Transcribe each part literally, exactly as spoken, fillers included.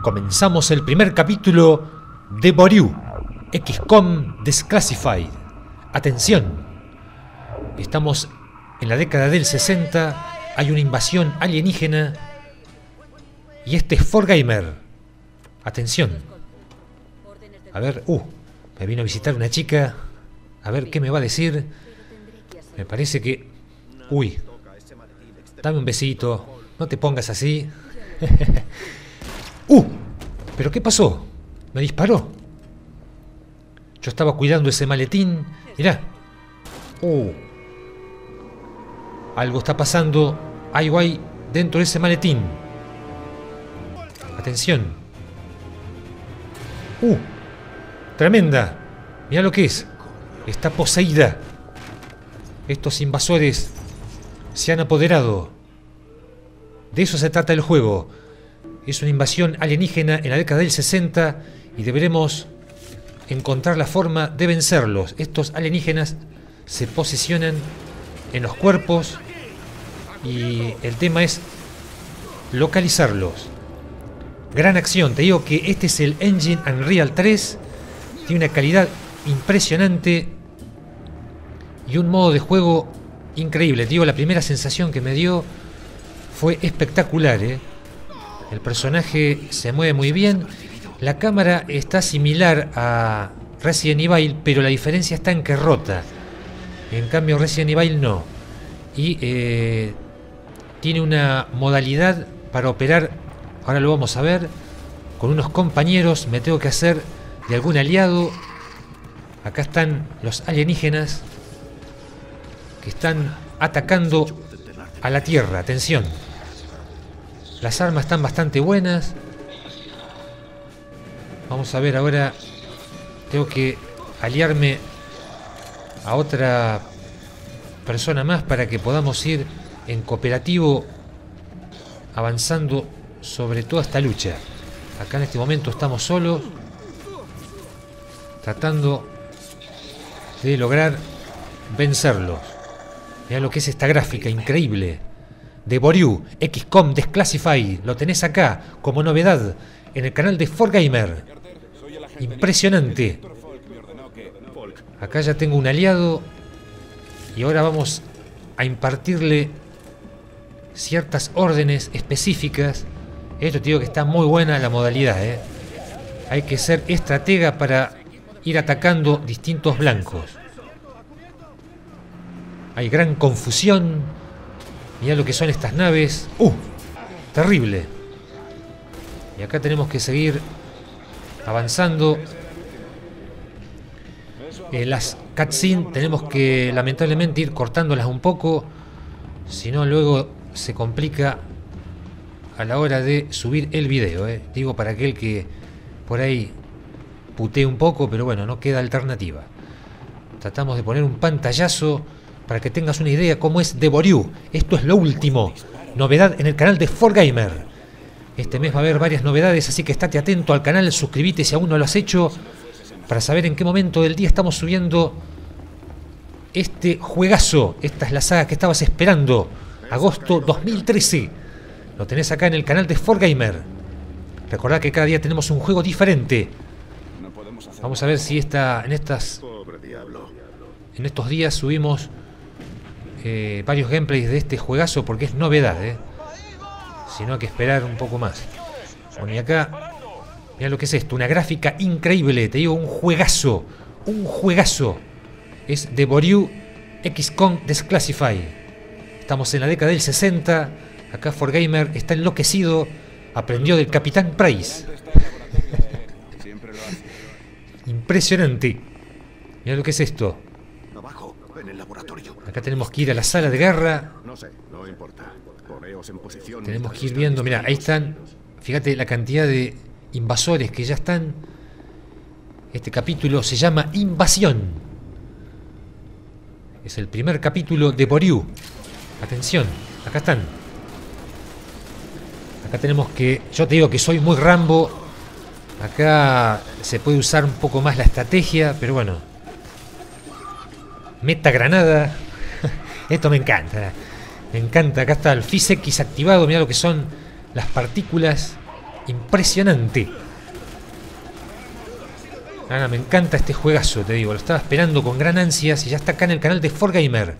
Comenzamos el primer capítulo de Boryu, X COM Desclassified. Atención, estamos en la década del sesenta, hay una invasión alienígena y este es cuatro Gamer. Atención. A ver, uh, me vino a visitar una chica. A ver qué me va a decir. Me parece que... Uy, dame un besito, no te pongas así. ¡Uh! ¿Pero qué pasó? Me disparó. Yo estaba cuidando ese maletín. Mirá. ¡Uh! Algo está pasando. Algo hay dentro de ese maletín. Atención. ¡Uh! Tremenda. Mirá lo que es. Está poseída. Estos invasores se han apoderado. De eso se trata el juego. Es una invasión alienígena en la década del sesenta y deberemos encontrar la forma de vencerlos. Estos alienígenas se posicionan en los cuerpos y el tema es localizarlos. Gran acción. Te digo que este es el Engine Unreal tres. Tiene una calidad impresionante y un modo de juego increíble. Te digo, la primera sensación que me dio fue espectacular, ¿eh? El personaje se mueve muy bien. La cámara está similar a Resident Evil, pero la diferencia está en que rota. En cambio Resident Evil no. Y eh, tiene una modalidad para operar, ahora lo vamos a ver, con unos compañeros. Me tengo que hacer de algún aliado. Acá están los alienígenas que están atacando a la Tierra. Atención. Las armas están bastante buenas. Vamos a ver ahora. Tengo que aliarme a otra persona más para que podamos ir en cooperativo avanzando sobre toda esta lucha. Acá en este momento estamos solos, tratando de lograr vencerlos. Mirá lo que es esta gráfica increíble de Boryu, X COM Desclassified. Lo tenés acá como novedad en el canal de cuatro Gamer. Impresionante. Acá ya tengo un aliado y ahora vamos a impartirle ciertas órdenes específicas. Esto te digo que está muy buena la modalidad, ¿eh? Hay que ser estratega para ir atacando distintos blancos. Hay gran confusión. Mirá lo que son estas naves. ¡Uh! Terrible. Y acá tenemos que seguir avanzando. Eh, las cutscenes tenemos que lamentablemente ir cortándolas un poco. Si no, luego se complica a la hora de subir el video, eh. Digo, para aquel que por ahí putee un poco, pero bueno, no queda alternativa. Tratamos de poner un pantallazo para que tengas una idea cómo es de Boryu. Esto es lo último. Novedad en el canal de cuatro Gamer. Este mes va a haber varias novedades, así que estate atento al canal, suscríbete si aún no lo has hecho, para saber en qué momento del día estamos subiendo este juegazo. Esta es la saga que estabas esperando. Agosto dos mil trece. Lo tenés acá en el canal de cuatro Gamer. Recordad que cada día tenemos un juego diferente. Vamos a ver si esta, en estas en estos días subimos eh, varios gameplays de este juegazo, porque es novedad, ¿eh? Si no, hay que esperar un poco más. Bueno, y acá, mira lo que es esto, una gráfica increíble. Te digo, un juegazo, un juegazo. Es de Boryu, X COM Desclassified. Estamos en la década del sesenta. Acá cuatro Gamer está enloquecido. Aprendió del Capitán Price. Impresionante. Mira lo que es esto. Abajo, en el laboratorio. Acá tenemos que ir a la sala de guerra. No sé, no importa. Poneos en posición. Tenemos que ir viendo, mira, ahí están. Fíjate la cantidad de invasores que ya están. Este capítulo se llama Invasión. Es el primer capítulo de Boryu. Atención, acá están. Acá tenemos que... Yo te digo que soy muy Rambo. Acá se puede usar un poco más la estrategia, pero bueno. Meta granada. Esto me encanta. Me encanta. Acá está el Phys X activado. Mirá lo que son las partículas impresionante. Ahora me encanta este juegazo, te digo. Lo estaba esperando con gran ansias y ya está acá en el canal de cuatro Gamer.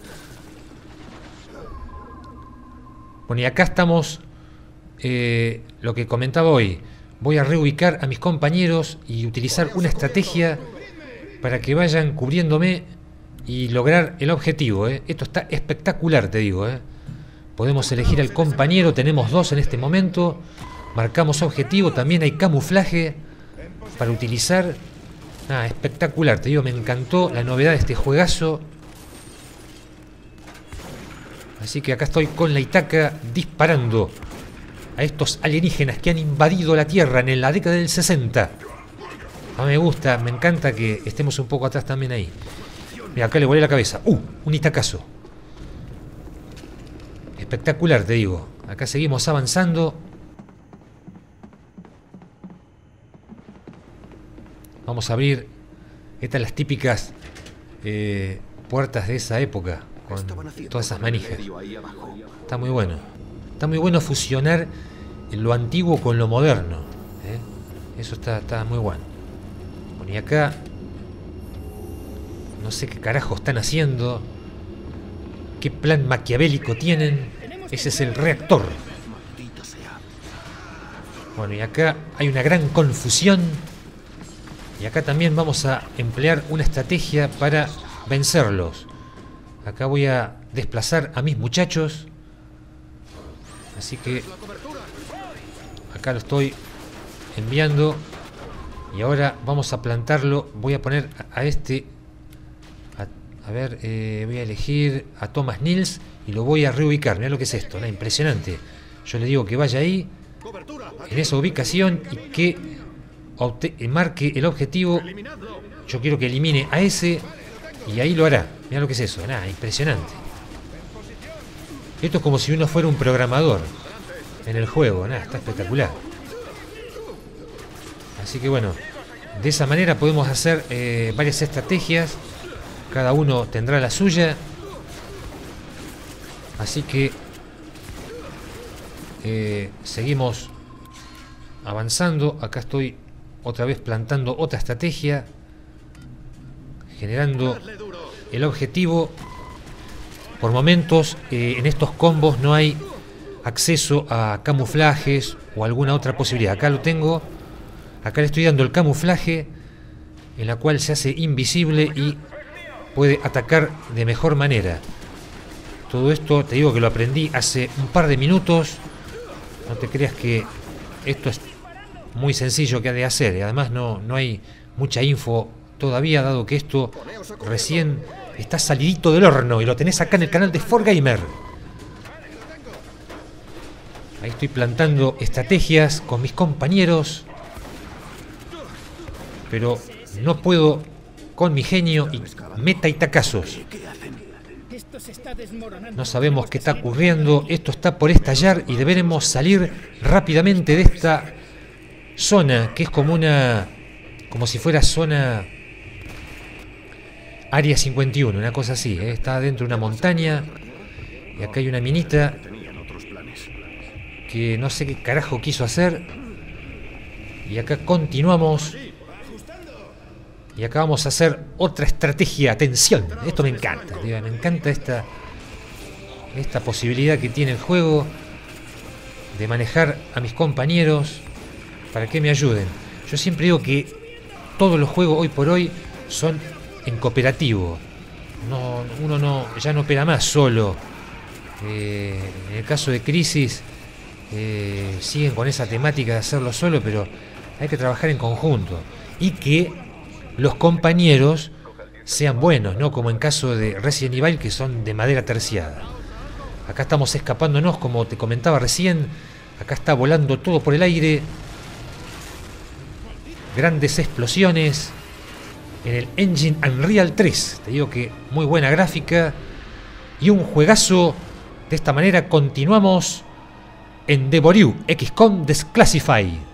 Bueno, y acá estamos. Eh, lo que comentaba hoy. Voy a reubicar a mis compañeros y utilizar una estrategia para que vayan cubriéndome y lograr el objetivo. ¿eh? Esto está espectacular, te digo. ¿eh? Podemos elegir al compañero. Tenemos dos en este momento. Marcamos objetivo. También hay camuflaje para utilizar. Ah, espectacular, te digo, me encantó la novedad de este juegazo. Así que acá estoy con la Ítaca disparando a estos alienígenas que han invadido la Tierra en la década del sesenta. A mí me gusta, me encanta que estemos un poco atrás también ahí. Mira, acá le volé la cabeza. ¡Uh! Un Itacazo. Espectacular, te digo. Acá seguimos avanzando. Vamos a abrir estas las típicas eh, puertas de esa época con todas esas manijas. Está muy bueno. Está muy bueno fusionar lo antiguo con lo moderno. ¿eh? Eso está, está muy bueno. Bueno, y acá no sé qué carajo están haciendo. ¿Qué plan maquiavélico tienen? Ese es el reactor. Bueno, y acá hay una gran confusión. Y acá también vamos a emplear una estrategia para vencerlos. Acá voy a desplazar a mis muchachos. Así que acá lo estoy enviando. Y ahora vamos a plantarlo. Voy a poner a este... A, a ver, eh, voy a elegir a Thomas Nils y lo voy a reubicar. Mirá lo que es esto, ¿no? Impresionante. Yo le digo que vaya ahí, en esa ubicación, y que marque el objetivo. Yo quiero que elimine a ese y ahí lo hará. Mira lo que es eso, nada, impresionante. Esto es como si uno fuera un programador en el juego, nada, está espectacular. Así que bueno, de esa manera podemos hacer eh, varias estrategias. Cada uno tendrá la suya. Así que eh, seguimos avanzando. Acá estoy otra vez plantando otra estrategia, generando el objetivo. Por momentos eh, en estos combos no hay acceso a camuflajes o alguna otra posibilidad. Acá lo tengo. Acá le estoy dando el camuflaje, en la cual se hace invisible y puede atacar de mejor manera. Todo esto te digo que lo aprendí hace un par de minutos. No te creas que esto es muy sencillo que ha de hacer, y además no, no hay mucha info todavía, dado que esto recién está salidito del horno y lo tenés acá en el canal de cuatro Gamer. Ahí estoy plantando estrategias con mis compañeros, pero no puedo con mi genio y meta itacazos. No sabemos qué está ocurriendo, esto está por estallar y deberemos salir rápidamente de esta zona, que es como una, como si fuera zona área cincuenta y uno, una cosa así, ¿eh? Está dentro de una montaña y acá hay una minita que no sé qué carajo quiso hacer. Y acá continuamos y acá vamos a hacer otra estrategia. Atención, esto me encanta, tío, me encanta esta esta posibilidad que tiene el juego de manejar a mis compañeros para que me ayuden. Yo siempre digo que todos los juegos hoy por hoy son en cooperativo. No, uno no, ya no opera más solo. Eh, en el caso de Crisis eh, siguen con esa temática de hacerlo solo, pero hay que trabajar en conjunto y que los compañeros sean buenos, no como en caso de Resident Evil, que son de madera terciada. Acá estamos escapándonos, como te comentaba recién. Acá está volando todo por el aire. Grandes explosiones en el Engine Unreal tres. Te digo que muy buena gráfica y un juegazo. De esta manera continuamos en The Boryu X COM Desclassified.